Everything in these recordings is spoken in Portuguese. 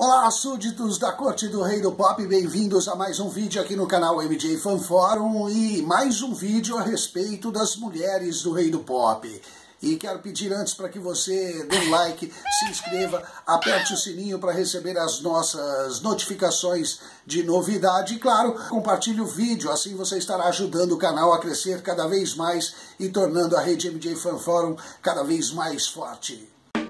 Olá, súditos da corte do rei do pop, bem-vindos a mais um vídeo aqui no canal MJ Fan Forum e mais um vídeo a respeito das mulheres do rei do pop. E quero pedir antes para que você dê um like, se inscreva, aperte o sininho para receber as nossas notificações de novidade e, claro, compartilhe o vídeo, assim você estará ajudando o canal a crescer cada vez mais e tornando a rede MJ Fan Forum cada vez mais forte.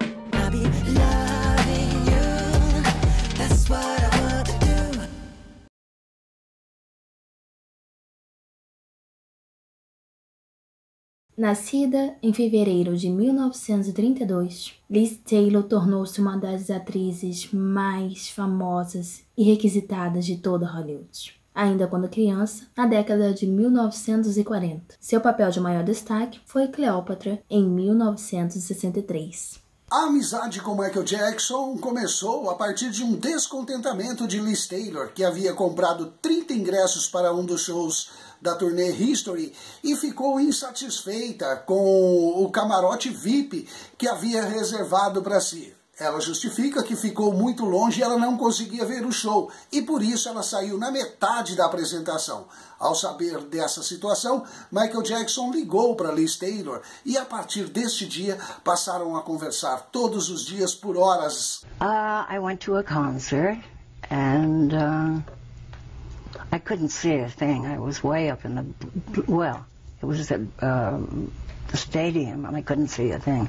Nascida em fevereiro de 1932, Liz Taylor tornou-se uma das atrizes mais famosas e requisitadas de toda Hollywood. Ainda quando criança, na década de 1940, seu papel de maior destaque foi Cleópatra em 1963. A amizade com Michael Jackson começou a partir de um descontentamento de Liz Taylor, que havia comprado 30 ingressos para um dos shows da turnê History e ficou insatisfeita com o camarote VIP que havia reservado para si. Ela justifica que ficou muito longe e ela não conseguia ver o show, e por isso ela saiu na metade da apresentação. Ao saber dessa situação, Michael Jackson ligou para Liz Taylor e a partir deste dia passaram a conversar todos os dias por horas. I went to a concert and I couldn't see a thing. I was way up in the, well, it was at the stadium and I couldn't see a thing.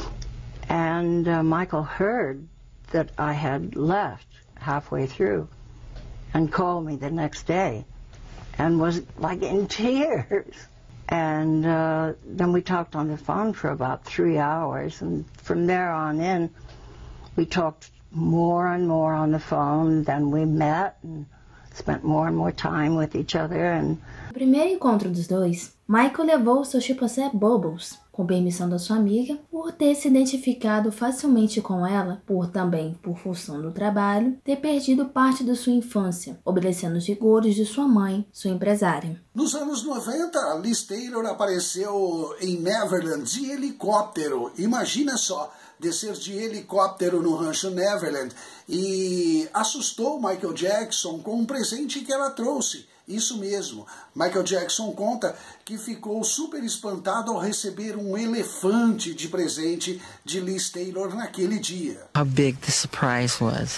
And Michael heard that I had left halfway through and called me the next day and was like in tears. And then we talked on the phone for about 3 hours, and from there on in we talked more and more on the phone. Then we met and spent more and more time with each other. And No primeiro encontro dos dois, Michael levou seu chimpanzé Bubbles, com permissão da sua amiga, por ter se identificado facilmente com ela, por função do trabalho, ter perdido parte da sua infância, obedecendo os rigores de sua mãe, sua empresária. Nos anos 90, Liz Taylor apareceu em Neverland de helicóptero. Imagina só, descer de helicóptero no rancho Neverland, e assustou Michael Jackson com um presente que ela trouxe. Isso mesmo, Michael Jackson conta que ficou super espantado ao receber um elefante de presente de Liz Taylor naquele dia. How big the surprise was.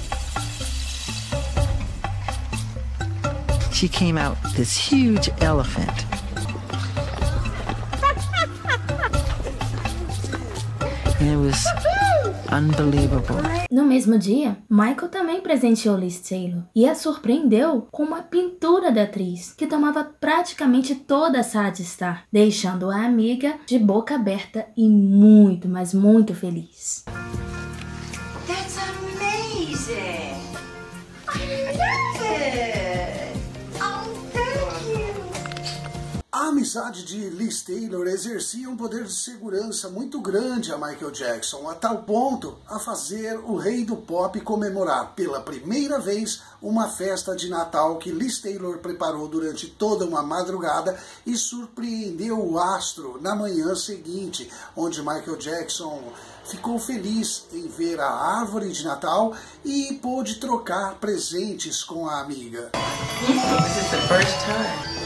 She came out with this huge elephant. And it was unbelievable. No mesmo dia, Michael também presenteou Liz Taylor e a surpreendeu com uma pintura da atriz, que tomava praticamente toda a sala de estar, deixando a amiga de boca aberta e muito, mas muito feliz. That's amazing! I love it! Oh, thank you! A amizade de Liz Taylor exercia um poder de segurança muito grande a Michael Jackson, a tal ponto a fazer o rei do pop comemorar pela primeira vez uma festa de Natal que Liz Taylor preparou durante toda uma madrugada e surpreendeu o astro na manhã seguinte, onde Michael Jackson ficou feliz em ver a árvore de Natal e pôde trocar presentes com a amiga. This is the first time.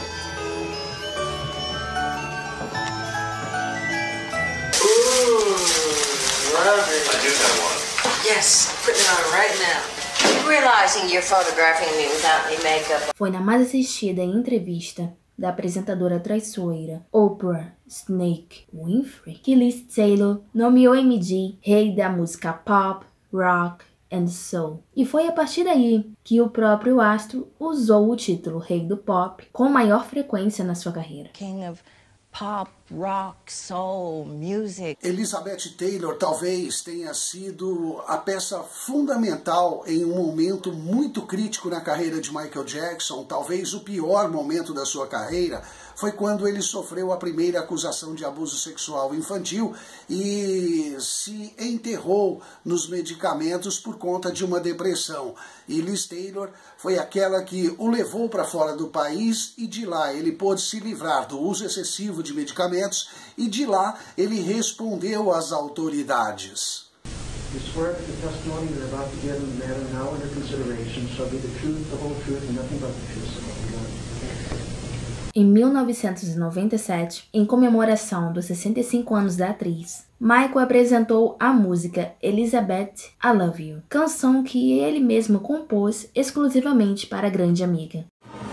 I do have one. Yes, putting it on right now. Realizing you're photographing me without any makeup. Foi na mais assistida entrevista da apresentadora traiçoeira Oprah Snake Winfrey que Liz Taylor nomeou MJ rei da música pop, rock and soul. E foi a partir daí que o próprio astro usou o título rei do pop com maior frequência na sua carreira. King of pop, rock, soul, music. Elizabeth Taylor talvez tenha sido a peça fundamental em um momento muito crítico na carreira de Michael Jackson. Talvez o pior momento da sua carreira foi quando ele sofreu a primeira acusação de abuso sexual infantil e se enterrou nos medicamentos por conta de uma depressão. E Liz Taylor foi aquela que o levou para fora do país e de lá ele pôde se livrar do uso excessivo de medicamentos e de lá ele respondeu às autoridades. You swear that the testimony you're about to give in the matter now under consideration shall be the truth, the whole truth, and nothing but the truth, so help you God. Em 1997, em comemoração dos 65 anos da atriz, Michael apresentou a música Elizabeth, I Love You, canção que ele mesmo compôs exclusivamente para a grande amiga.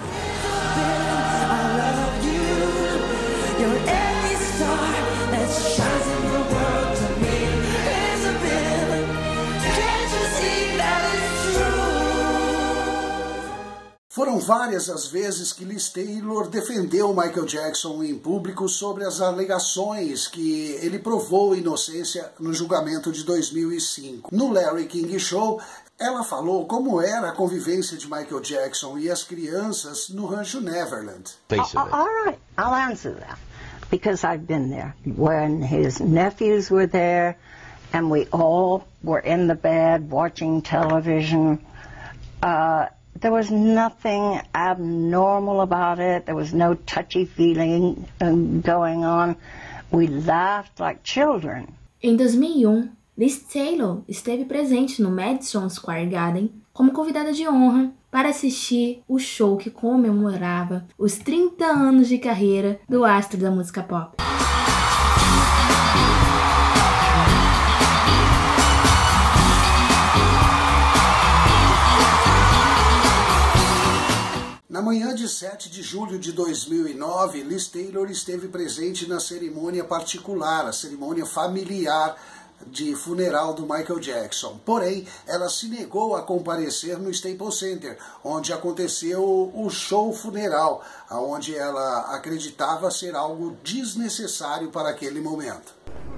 Foram várias as vezes que Liz Taylor defendeu Michael Jackson em público sobre as alegações que ele provou inocência no julgamento de 2005. No Larry King Show, ela falou como era a convivência de Michael Jackson e as crianças no Rancho Neverland. All right, I'll answer that because I've been there when his nephews were there and we all were in the bed watching television. There was nothing abnormal about it. There was no touchy feeling going on. We laughed like children. Em 2001, Liz Taylor esteve presente no Madison Square Garden como convidada de honra para assistir o show que comemorava os 30 anos de carreira do astro da música pop. Na manhã de 7 de julho de 2009, Liz Taylor esteve presente na cerimônia particular, a cerimônia familiar de funeral do Michael Jackson. Porém, ela se negou a comparecer no Staples Center, onde aconteceu o show funeral, onde ela acreditava ser algo desnecessário para aquele momento.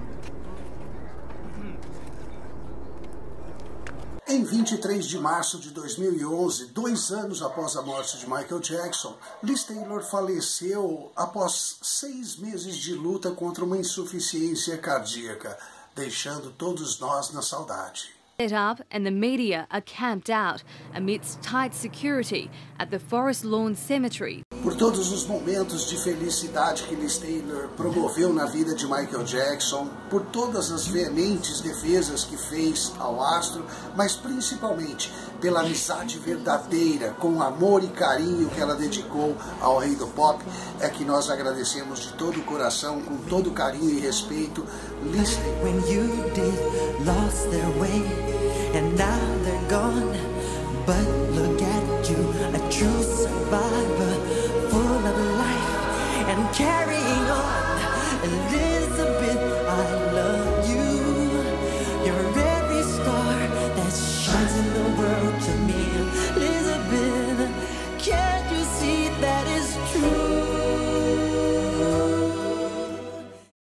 Em 23 de março de 2011, 2 anos após a morte de Michael Jackson, Liz Taylor faleceu após 6 meses de luta contra uma insuficiência cardíaca, deixando todos nós na saudade. Set up and the media are camped out amidst tight security at the Forest Lawn Cemetery. Por todos os momentos de felicidade que Liz Taylor promoveu na vida de Michael Jackson, por todas as veementes defesas que fez ao astro, mas principalmente pela amizade verdadeira, com o amor e carinho que ela dedicou ao rei do pop, é que nós agradecemos de todo o coração, com todo carinho e respeito, Liz Taylor. When you did, lost their way, and now they're gone. But look at you, a true survivor, full of life and carrying on. Elizabeth, I love you. You're every star that shines in the world to me.